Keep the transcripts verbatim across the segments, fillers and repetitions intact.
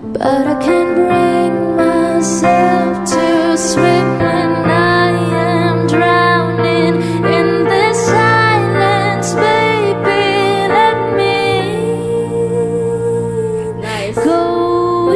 but I can't bring myself to swim when I am drowning in this silence. Baby, let me Nice. go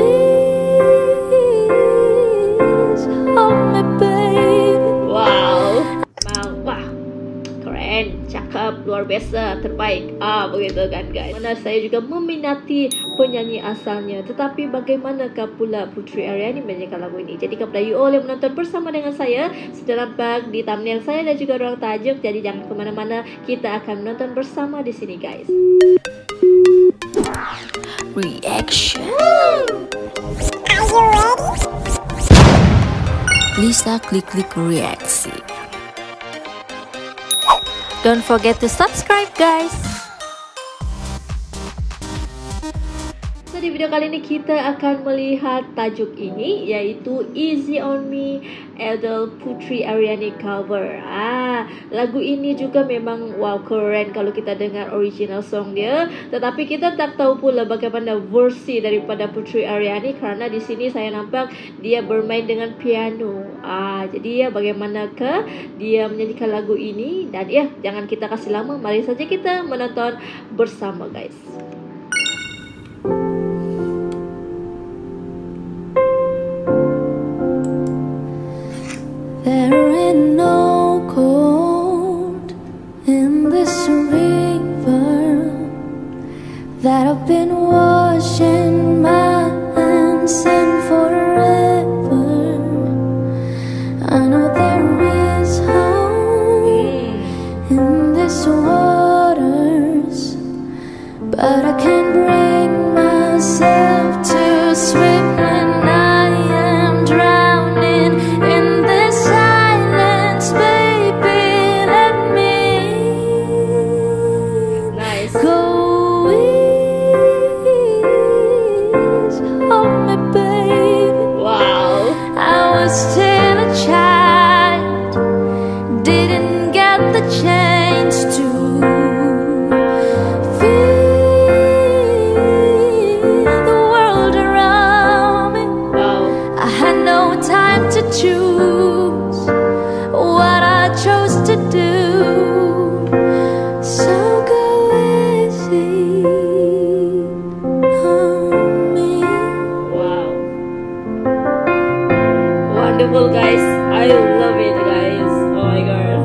easy on me, baby. Wow, mau, wah, keren, cakep, luar biasa, terbaik. Ah, begitu kan guys. Mana saya juga meminati penyanyi asalnya, tetapi bagaimanakah pula Putri Aryani menyanyikan lagu ini? Jadi kepada you all yang menonton bersama dengan saya, sudah nampak di thumbnail saya dan juga ruang tajuk. Jadi jangan kemana-mana, kita akan menonton bersama di sini guys. Reaction. Are you ready? Lisa klik-klik reaksi. Don't forget to subscribe guys. So, di video kali ini kita akan melihat tajuk ini, yaitu Easy on Me, Adele Putri Aryani cover. Ah, lagu ini juga memang wow keren kalau kita dengar original song dia. Tetapi kita tak tahu pula bagaimana versi daripada Putri Aryani, karena di sini saya nampak dia bermain dengan piano. Ah, jadi ya bagaimanakah dia menyanyikan lagu ini? Dan ya, jangan kita kasih lama, mari saja kita menonton bersama guys. There ain't no cold in this river that I've been washing my hands in forever. I know there is hope in these waters, but I can't bring myself to swim when I am drowning in this silence. Baby, let me Nice. go easy on me, baby. Wow. I was still a child, didn't get the chance to feel the world around me. Wow. I had no time to choose what I chose to do. So go easy on me. Wow. Wonderful guys. I love it guys. Oh my god.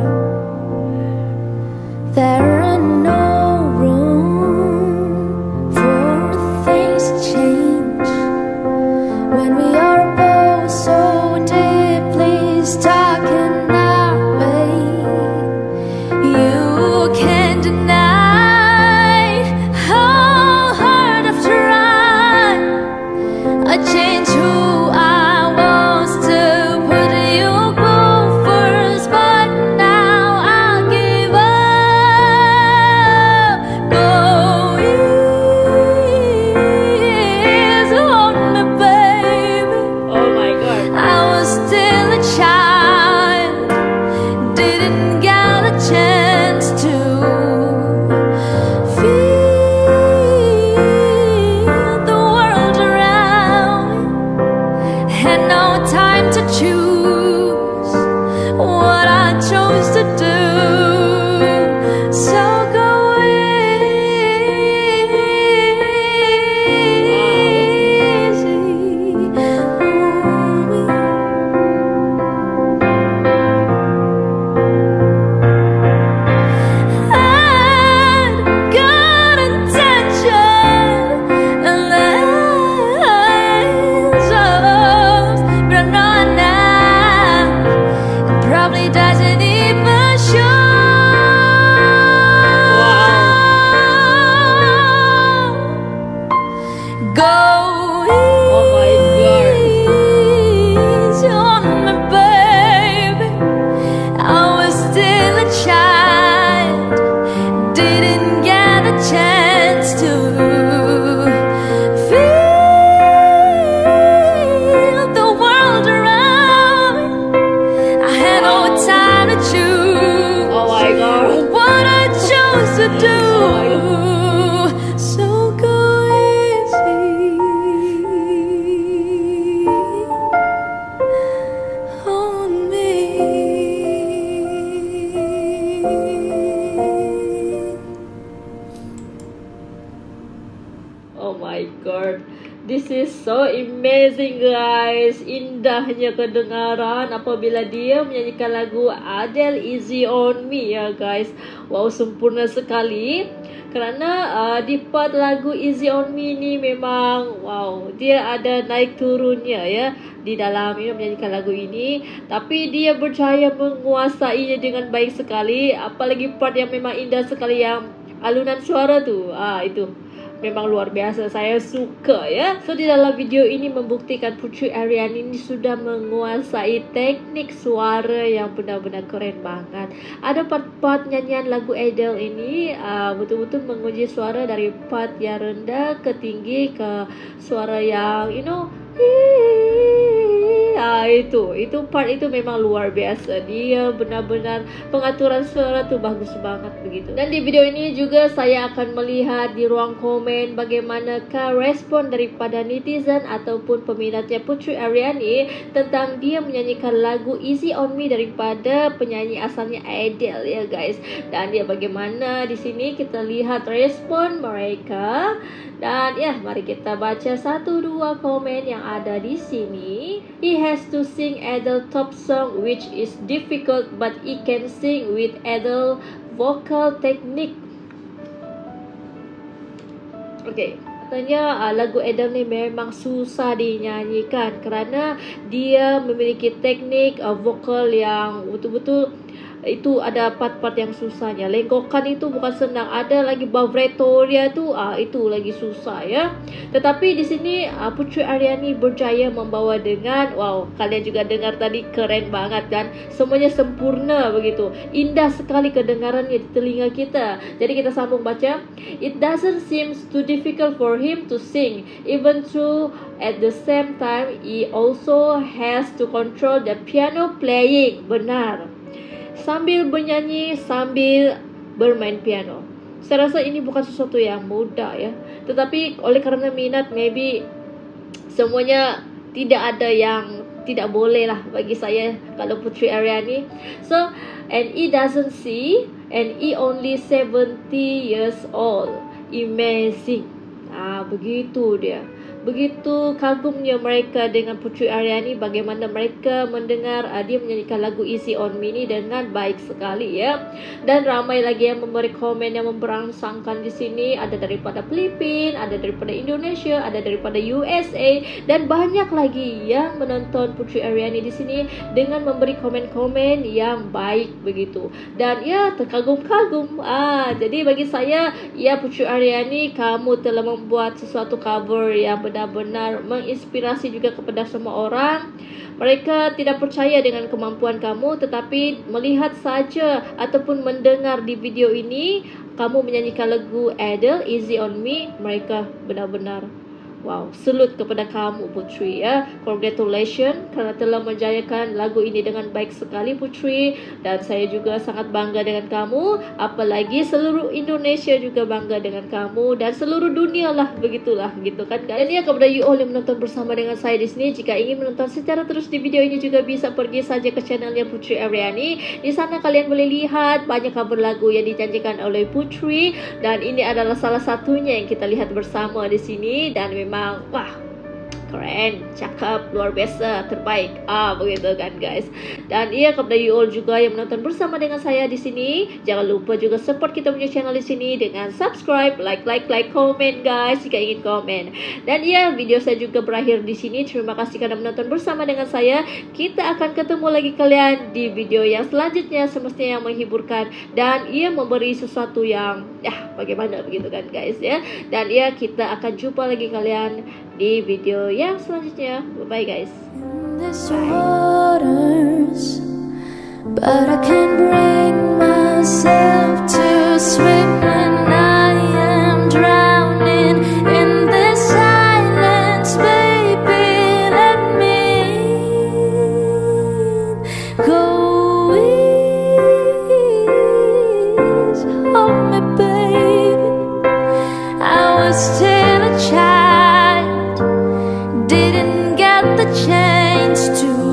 There ain't no room for things to change when we are both so deeply stuck in our way. You can't deny how hard I've tried. I changed who I was to put you go first, but now I give up. Go easy on me, baby. Oh my god. I was still a child, didn't get a chance to feel the world around me. Had no time to choose what I chose to do. So go easy on me. I'd got intention and lines of, but I know now it probably doesn't even show. Go Oh my god. easy on me, baby. I was still a child, didn't get a chance to feel the world around me. I had no time to choose Oh my god. what I chose to do. Oh my So go easy word. This is so amazing guys. Indahnya kedengaran apabila dia menyanyikan lagu Adele Easy On Me ya guys. Wow, sempurna sekali. Kerana uh, di part lagu Easy On Me ni memang wow, dia ada naik turunnya ya di dalam you know, menyanyikan lagu ini. Tapi dia berjaya menguasainya dengan baik sekali. Apalagi part yang memang indah sekali, yang alunan suara tu. Ah itu memang luar biasa, saya suka ya. So di dalam video ini membuktikan Putri Aryani ini sudah menguasai teknik suara yang benar-benar keren banget. Ada part-part nyanyian lagu Adele ini uh, betul-betul menguji suara dari part yang rendah ke tinggi ke suara yang you know Ah, itu itu part itu memang luar biasa. Dia benar-benar pengaturan suara tu bagus banget begitu. Dan di video ini juga saya akan melihat di ruang komen bagaimanakah respon daripada netizen ataupun peminatnya Putri Aryani tentang dia menyanyikan lagu Easy On Me daripada penyanyi asalnya Adele ya guys. Dan dia bagaimana di sini kita lihat respon mereka. Dan ya, mari kita baca satu dua komen yang ada di sini. He has to sing Adele top song which is difficult, but he can sing with Adele vocal technique. Okay, katanya uh, lagu Adele ni memang susah dinyanyikan kerana dia memiliki teknik uh, vokal yang betul-betul itu ada part-part yang susahnya. Lengkokan itu bukan senang. Ada lagi vibratoria tu ah itu lagi susah ya. Tetapi di sini ah, Putri Aryani berjaya membawa dengan wow, kalian juga dengar tadi keren banget kan. Semuanya sempurna begitu. Indah sekali kedengarannya di telinga kita. Jadi kita sambung baca. It doesn't seem too difficult for him to sing, even though at the same time he also has to control the piano playing. Benar. Sambil bernyanyi, sambil bermain piano. Saya rasa ini bukan sesuatu yang mudah ya. Tetapi oleh kerana minat, maybe semuanya tidak ada yang tidak boleh lah bagi saya kalau Putri Aryani. So, and he doesn't see, and he only seventy years old. Amazing. Ah, begitu dia. Begitu kagumnya mereka dengan Putri Aryani, bagaimana mereka mendengar uh, dia menyanyikan lagu Easy On Me ni dengan baik sekali ya. Dan ramai lagi yang memberi komen yang memberangsangkan di sini. Ada daripada Filipina, ada daripada Indonesia, ada daripada U S A, dan banyak lagi yang menonton Putri Aryani di sini dengan memberi komen-komen yang baik begitu. Dan ya, terkagum-kagum. Ah, jadi bagi saya, ya Putri Aryani, kamu telah membuat sesuatu cover yang benar-benar menginspirasi juga kepada semua orang. Mereka tidak percaya dengan kemampuan kamu, tetapi melihat saja ataupun mendengar di video ini kamu menyanyikan lagu Adele Easy On Me, mereka benar-benar wow, salute kepada kamu Putri ya. Congratulations kerana telah menjayakan lagu ini dengan baik sekali Putri. Dan saya juga sangat bangga dengan kamu. Apalagi seluruh Indonesia juga bangga dengan kamu. Dan seluruh dunia lah, begitulah gitu kan. Dan ya, kepada you all yang menonton bersama dengan saya di sini, jika ingin menonton secara terus di video ini juga bisa pergi saja ke channelnya Putri Aryani. Di sana kalian boleh lihat banyak cover lagu yang dijanjikan oleh Putri. Dan ini adalah salah satunya yang kita lihat bersama di sini. Dan memang wah, keren, cakep, luar biasa, terbaik. Ah, begitu kan guys. Dan iya, kepada you all juga yang menonton bersama dengan saya di sini, jangan lupa juga support kita punya channel di sini dengan subscribe, like, like, like, komen guys jika ingin komen. Dan iya, video saya juga berakhir di sini. Terima kasih kerana menonton bersama dengan saya. Kita akan ketemu lagi kalian di video yang selanjutnya, semestinya yang menghiburkan dan ia memberi sesuatu yang ya bagaimana begitu kan guys ya. Dan iya, kita akan jumpa lagi kalian di video yang selanjutnya. Bye bye guys. In this waters, but I can't bring myself to swim when I am drowning in this silence. Baby, let me go easy on me, baby. I was still a child, didn't get the chance to